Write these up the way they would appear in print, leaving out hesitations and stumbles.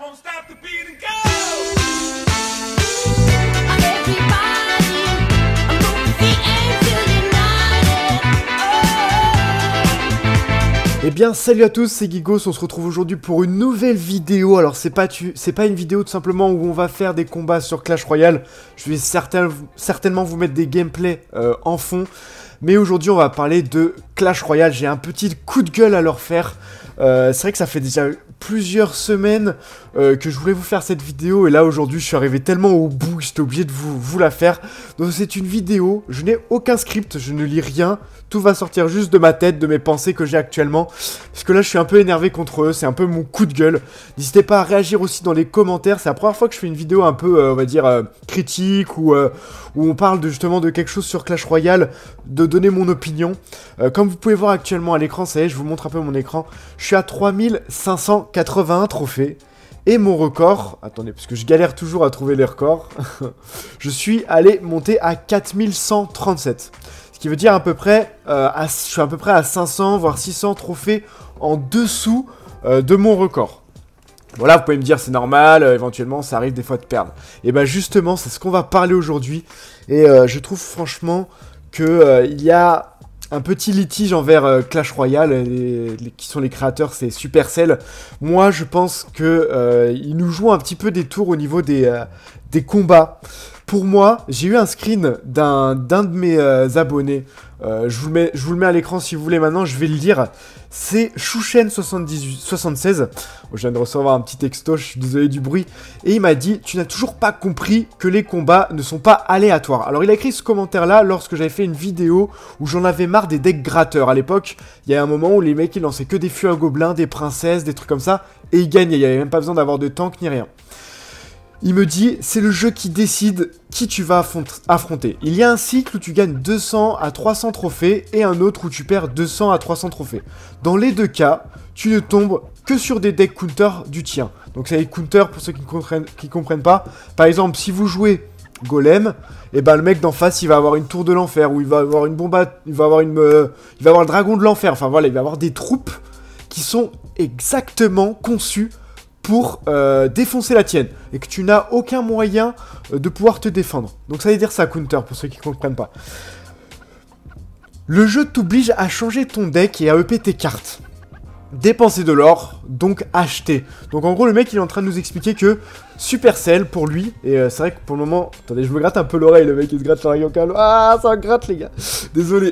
won't stop the beat and go. Eh bien salut à tous, c'est Gigos, on se retrouve aujourd'hui pour une nouvelle vidéo. Alors c'est pas une vidéo tout simplement où on va faire des combats sur Clash Royale. Je vais certainement vous mettre des gameplays en fond. Mais aujourd'hui on va parler de Clash Royale, j'ai un petit coup de gueule à leur faire. C'est vrai que ça fait déjà plusieurs semaines que je voulais vous faire cette vidéo. Et là aujourd'hui je suis arrivé tellement au bout que j'étais obligé de vous la faire. Donc c'est une vidéo, je n'ai aucun script, je ne lis rien. Tout va sortir juste de ma tête, de mes pensées que j'ai actuellement. Parce que là je suis un peu énervé contre eux, c'est un peu mon coup de gueule. N'hésitez pas à réagir aussi dans les commentaires. C'est la première fois que je fais une vidéo un peu, on va dire, critique où on parle justement de quelque chose sur Clash Royale, de donner mon opinion. Comme vous pouvez voir actuellement à l'écran, ça y est, je vous montre un peu mon écran. Je suis à 3581 trophées. Et mon record, attendez, parce que je galère toujours à trouver les records, je suis allé monter à 4137. Ce qui veut dire à peu près, je suis à peu près à 500, voire 600 trophées en dessous de mon record. Voilà, vous pouvez me dire c'est normal, éventuellement ça arrive des fois de perdre. Et ben justement, c'est ce qu'on va parler aujourd'hui. Et je trouve franchement que il y a un petit litige envers Clash Royale, qui sont les créateurs, c'est Supercell. Moi, je pense que ils nous jouent un petit peu des tours au niveau des combats. Pour moi, j'ai eu un screen d'un de mes abonnés. Je vous le mets à l'écran si vous voulez maintenant, je vais le lire. C'est Chouchen76. Je viens de recevoir un petit texto, je suis désolé du bruit. Et il m'a dit, tu n'as toujours pas compris que les combats ne sont pas aléatoires. Alors il a écrit ce commentaire-là lorsque j'avais fait une vidéo où j'en avais marre des decks gratteurs. À l'époque, il y a un moment où les mecs ils lançaient que des fûts à gobelins, des princesses, des trucs comme ça. Et ils gagnaient, il n'y avait même pas besoin d'avoir de tank ni rien. Il me dit, c'est le jeu qui décide qui tu vas affronter. Il y a un cycle où tu gagnes 200 à 300 trophées et un autre où tu perds 200 à 300 trophées. Dans les deux cas, tu ne tombes que sur des decks counter du tien. Donc c'est les counters pour ceux qui comprennent pas. Par exemple, si vous jouez Golem, et ben le mec d'en face il va avoir une tour de l'enfer, ou il va avoir une bombe, il va avoir le dragon de l'enfer. Enfin voilà, il va avoir des troupes qui sont exactement conçues pour défoncer la tienne, et que tu n'as aucun moyen de pouvoir te défendre. Donc ça veut dire ça, counter, pour ceux qui ne comprennent pas. Le jeu t'oblige à changer ton deck et à EP tes cartes. Dépenser de l'or, donc acheter. Donc en gros, le mec, il est en train de nous expliquer que Supercell, pour lui, et c'est vrai que pour le moment... Attendez, je me gratte un peu l'oreille, le mec, il se gratte l'oreille au calme. Ah, ça gratte, les gars. Désolé.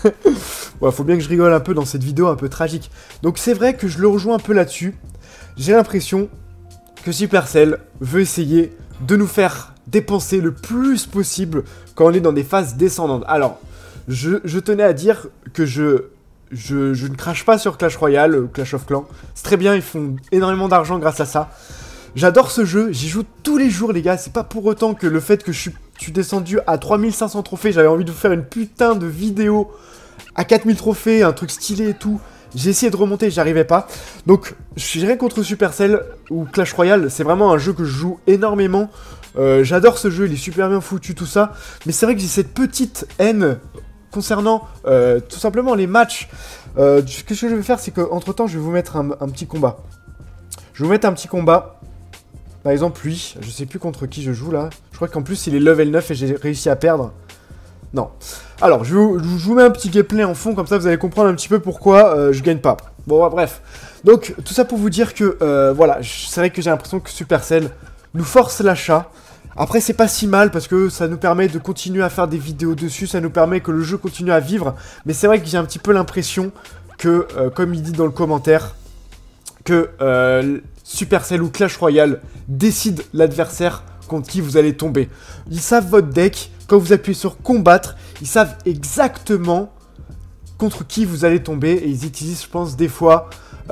Bon, faut bien que je rigole un peu dans cette vidéo un peu tragique. Donc c'est vrai que je le rejoins un peu là-dessus. J'ai l'impression que Supercell veut essayer de nous faire dépenser le plus possible quand on est dans des phases descendantes. Alors, je tenais à dire que je ne crache pas sur Clash Royale, Clash of Clans. C'est très bien, ils font énormément d'argent grâce à ça. J'adore ce jeu, j'y joue tous les jours les gars. C'est pas pour autant que le fait que je suis descendu à 3500 trophées, j'avais envie de vous faire une putain de vidéo à 4000 trophées, un truc stylé et tout. J'ai essayé de remonter, j'y arrivais pas. Donc, je suis rien contre Supercell ou Clash Royale. C'est vraiment un jeu que je joue énormément. J'adore ce jeu, il est super bien foutu, tout ça. Mais c'est vrai que j'ai cette petite haine concernant tout simplement les matchs. Ce que je vais faire, c'est qu'entre temps, je vais vous mettre un petit combat. Je vais vous mettre un petit combat. Par exemple, lui, je sais plus contre qui je joue là. Je crois qu'en plus, il est level 9 et j'ai réussi à perdre. Non. Alors, je vous mets un petit gameplay en fond, comme ça vous allez comprendre un petit peu pourquoi je gagne pas. Bon, bref. Donc, tout ça pour vous dire que, voilà, c'est vrai que j'ai l'impression que Supercell nous force l'achat. Après, c'est pas si mal, parce que ça nous permet de continuer à faire des vidéos dessus, ça nous permet que le jeu continue à vivre. Mais c'est vrai que j'ai un petit peu l'impression que, comme il dit dans le commentaire, que Supercell ou Clash Royale décide l'adversaire contre qui vous allez tomber. Ils savent votre deck. Quand vous appuyez sur combattre, ils savent exactement contre qui vous allez tomber. Et ils utilisent, je pense, des fois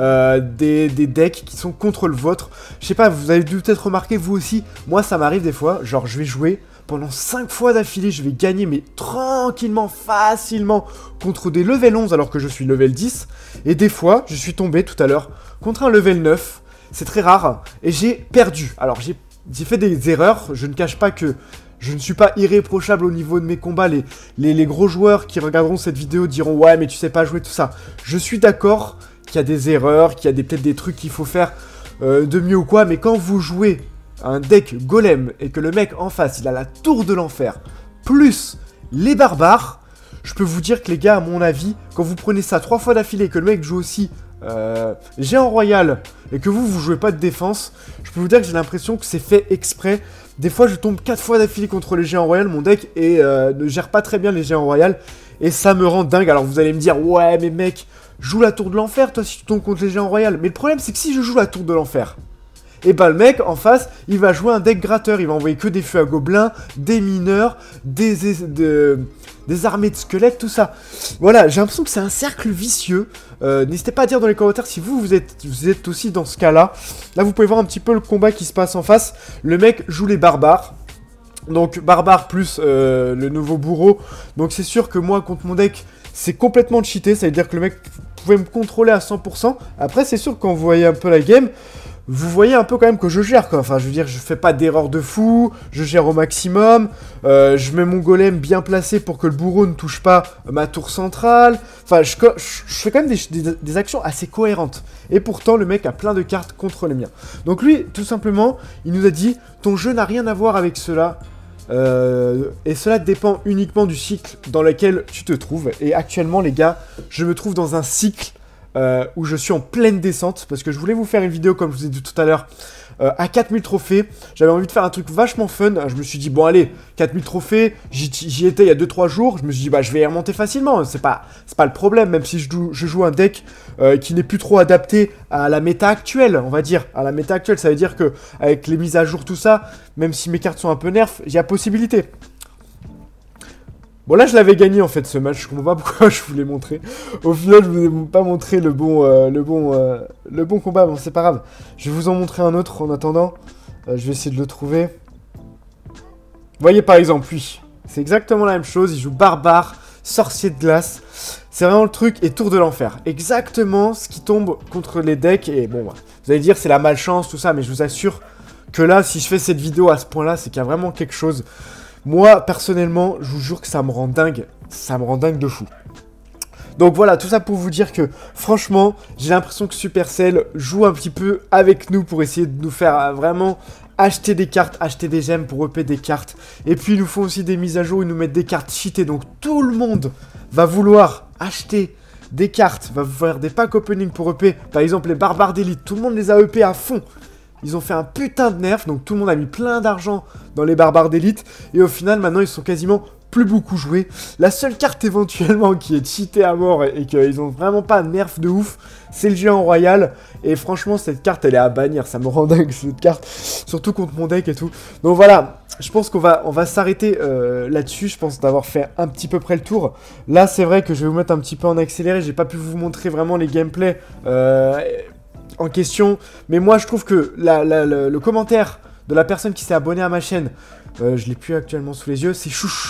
des decks qui sont contre le vôtre. Je sais pas, vous avez dû peut-être remarquer vous aussi. Moi, ça m'arrive des fois. Genre, je vais jouer pendant 5 fois d'affilée. Je vais gagner, mais tranquillement, facilement, contre des level 11 alors que je suis level 10. Et des fois, je suis tombé tout à l'heure contre un level 9. C'est très rare. Et j'ai perdu. Alors, j'ai fait des erreurs. Je ne cache pas que je ne suis pas irréprochable au niveau de mes combats. Les gros joueurs qui regarderont cette vidéo diront « Ouais, mais tu sais pas jouer tout ça ». Je suis d'accord qu'il y a des erreurs, qu'il y a peut-être des trucs qu'il faut faire de mieux ou quoi, mais quand vous jouez un deck golem et que le mec en face, il a la tour de l'enfer, plus les barbares, je peux vous dire que les gars, à mon avis, quand vous prenez ça 3 fois d'affilée, que le mec joue aussi géant royal, et que vous jouez pas de défense, je peux vous dire que j'ai l'impression que c'est fait exprès. Des fois, je tombe 4 fois d'affilée contre les géants royal, mon deck, et ne gère pas très bien les géants royal, et ça me rend dingue. Alors vous allez me dire, ouais, mais mec, joue la tour de l'enfer, toi, si tu tombes contre les géants royal. Mais le problème, c'est que si je joue la tour de l'enfer, et bah le mec en face, il va jouer un deck gratteur, il va envoyer que des feux à gobelins, des mineurs, des armées de squelettes, tout ça. Voilà, j'ai l'impression que c'est un cercle vicieux. N'hésitez pas à dire dans les commentaires si vous êtes aussi dans ce cas-là. Là, vous pouvez voir un petit peu le combat qui se passe en face. Le mec joue les barbares. Donc, barbare plus le nouveau bourreau. Donc, c'est sûr que moi, contre mon deck, c'est complètement cheaté. Ça veut dire que le mec pouvait me contrôler à 100%. Après, c'est sûr que quand vous voyez un peu la game, vous voyez un peu quand même que je gère, quoi. Enfin, je veux dire, je fais pas d'erreur de fou, je gère au maximum, je mets mon golem bien placé pour que le bourreau ne touche pas ma tour centrale. Enfin, je fais quand même des actions assez cohérentes. Et pourtant, le mec a plein de cartes contre les miens. Donc lui, tout simplement, il nous a dit, ton jeu n'a rien à voir avec cela. Et cela dépend uniquement du cycle dans lequel tu te trouves. Et actuellement, les gars, je me trouve dans un cycle où je suis en pleine descente, parce que je voulais vous faire une vidéo, comme je vous ai dit tout à l'heure, à 4000 trophées. J'avais envie de faire un truc vachement fun. Je me suis dit, bon allez, 4000 trophées, j'y étais il y a 2-3 jours. Je me suis dit, bah je vais y remonter facilement, c'est pas le problème, même si je joue un deck qui n'est plus trop adapté à la méta actuelle, on va dire. À la méta actuelle, ça veut dire que avec les mises à jour, tout ça, même si mes cartes sont un peu nerfs, il y a possibilité. Bon, là, je l'avais gagné, en fait, ce match. Je comprends pas pourquoi je vous l'ai montré. Au final, je vous ai pas montré le bon combat. Bon, c'est pas grave. Je vais vous en montrer un autre en attendant. Je vais essayer de le trouver. Vous voyez, par exemple, lui. C'est exactement la même chose. Il joue barbare, sorcier de glace. C'est vraiment le truc. Et tour de l'enfer. Exactement ce qui tombe contre les decks. Et bon, vous allez dire, c'est la malchance, tout ça. Mais je vous assure que là, si je fais cette vidéo à ce point-là, c'est qu'il y a vraiment quelque chose. Moi, personnellement, je vous jure que ça me rend dingue. Ça me rend dingue de fou. Donc voilà, tout ça pour vous dire que, franchement, j'ai l'impression que Supercell joue un petit peu avec nous pour essayer de nous faire vraiment acheter des cartes, acheter des gemmes pour EP des cartes. Et puis, ils nous font aussi des mises à jour, ils nous mettent des cartes cheatées. Donc, tout le monde va vouloir acheter des cartes, va faire des packs opening pour EP. Par exemple, les barbares d'élite, tout le monde les a EP à fond. Ils ont fait un putain de nerf, donc tout le monde a mis plein d'argent dans les barbares d'élite. Et au final, maintenant, ils sont quasiment plus beaucoup joués. La seule carte éventuellement qui est cheatée à mort et qu'ils ont vraiment pas nerf de ouf, c'est le géant royal. Et franchement, cette carte, elle est à bannir. Ça me rend dingue, cette carte. Surtout contre mon deck et tout. Donc voilà, je pense qu'on va s'arrêter là-dessus. Je pense d'avoir fait un petit peu près le tour. Là, c'est vrai que je vais vous mettre un petit peu en accéléré. J'ai pas pu vous montrer vraiment les gameplays en question, mais moi je trouve que le commentaire de la personne qui s'est abonnée à ma chaîne, je l'ai plus actuellement sous les yeux, c'est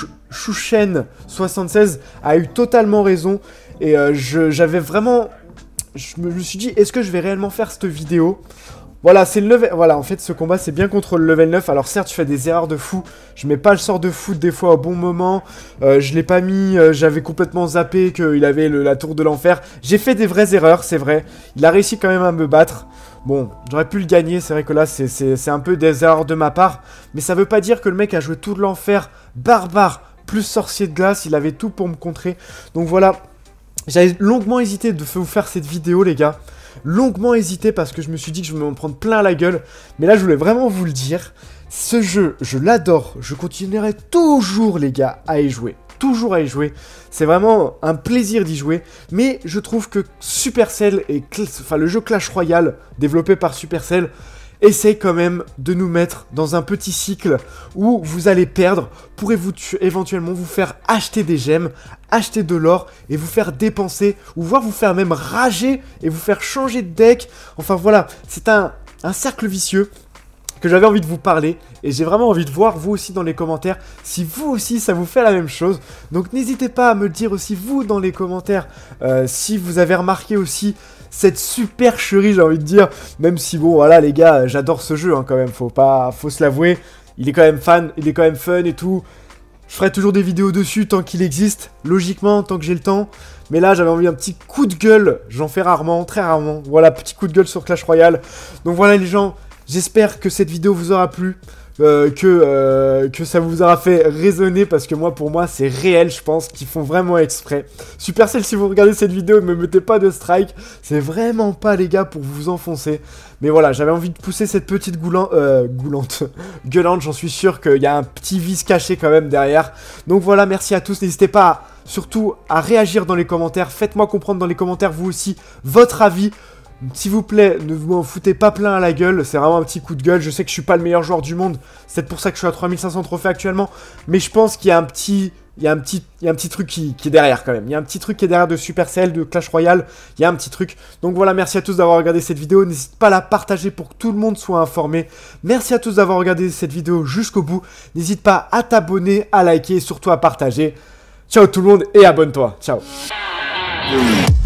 Chouchen76, a eu totalement raison, et j'avais vraiment, je me suis dit, est-ce que je vais réellement faire cette vidéo? Voilà, c'est le level. Voilà, en fait, ce combat, c'est bien contre le level 9. Alors, certes, je fais des erreurs de fou. Je mets pas le sort de foot des fois au bon moment. Je l'ai pas mis. J'avais complètement zappé qu'il avait la tour de l'enfer. J'ai fait des vraies erreurs, c'est vrai. Il a réussi quand même à me battre. Bon, j'aurais pu le gagner. C'est vrai que là, c'est un peu des erreurs de ma part. Mais ça veut pas dire que le mec a joué tout de l'enfer. Barbare, plus sorcier de glace. Il avait tout pour me contrer. Donc voilà. J'avais longuement hésité de vous faire cette vidéo, les gars. Longuement hésité parce que je me suis dit que je vais m'en prendre plein la gueule. Mais là, je voulais vraiment vous le dire. Ce jeu, je l'adore. Je continuerai toujours, les gars, à y jouer. Toujours à y jouer. C'est vraiment un plaisir d'y jouer. Mais je trouve que Supercell et le jeu Clash Royale, développé par Supercell, essaye quand même de nous mettre dans un petit cycle où vous allez perdre pour éventuellement vous faire acheter des gemmes, acheter de l'or et vous faire dépenser ou voire vous faire même rager et vous faire changer de deck. Enfin voilà, c'est un cercle vicieux que j'avais envie de vous parler et j'ai vraiment envie de voir vous aussi dans les commentaires si vous aussi ça vous fait la même chose. Donc n'hésitez pas à me le dire aussi vous dans les commentaires si vous avez remarqué aussi cette supercherie, j'ai envie de dire, même si bon voilà les gars, j'adore ce jeu hein, quand même, faut se l'avouer, il est quand même fun et tout. Je ferai toujours des vidéos dessus tant qu'il existe, logiquement, tant que j'ai le temps. Mais là, j'avais envie d'un petit coup de gueule. J'en fais rarement, très rarement. Voilà, petit coup de gueule sur Clash Royale. Donc voilà les gens, j'espère que cette vidéo vous aura plu. Que ça vous aura fait raisonner parce que pour moi c'est réel, je pense qu'ils font vraiment exprès. Supercell, si vous regardez cette vidéo, ne me mettez pas de strike, c'est vraiment pas les gars pour vous enfoncer. Mais voilà, j'avais envie de pousser cette petite gueulante, j'en suis sûr qu'il y a un petit vice caché quand même derrière. Donc voilà, merci à tous, n'hésitez pas surtout à réagir dans les commentaires, faites-moi comprendre dans les commentaires vous aussi votre avis. S'il vous plaît, ne vous en foutez pas plein à la gueule, c'est vraiment un petit coup de gueule. Je sais que je suis pas le meilleur joueur du monde, c'est peut-être pour ça que je suis à 3500 trophées actuellement, mais je pense qu'il y a un petit truc qui est derrière quand même. Il y a un petit truc qui est derrière de Supercell, de Clash Royale, il y a un petit truc. Donc voilà, merci à tous d'avoir regardé cette vidéo, n'hésite pas à la partager pour que tout le monde soit informé. Merci à tous d'avoir regardé cette vidéo jusqu'au bout, n'hésite pas à t'abonner, à liker et surtout à partager. Ciao tout le monde et abonne-toi, ciao.